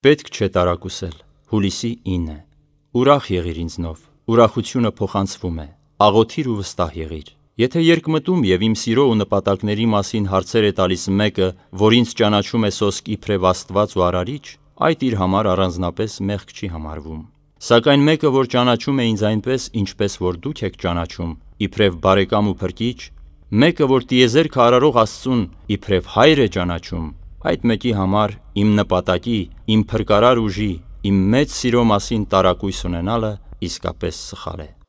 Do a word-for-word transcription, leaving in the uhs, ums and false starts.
Պետք չէ տարակուսել։ Հուլիսի ինը Ուրախ եղիր ինձնով, ուրախությունը փոխանցվում է, աղոթիր ու վստահ եղիր։ Եթե երկմտում և իմ սիրո ու նպատակների մասին հարցեր է տալիս մեկը, որ ինձ ճանաչում է սոսկ իբրև Աստված ու Արարիչ, այդ իր համար առանձնապես մեղք չի համարվում։ Սակայն մեկը, որ ճանաչում է ինձ այնպես, ինչպես որ դուք եք ճանաչում, իբրև բարեկամ ու փրկիչ, մեկը, որ տիեզերքը արարող Աստծուն իբրև Հայր է ճանաչում, այդ մեկի համար իմ նպատակի, իմ փրկարար ուժի, իմ մեծ սիրո մասին տարակույս ունենալը իսկապես սխալ է։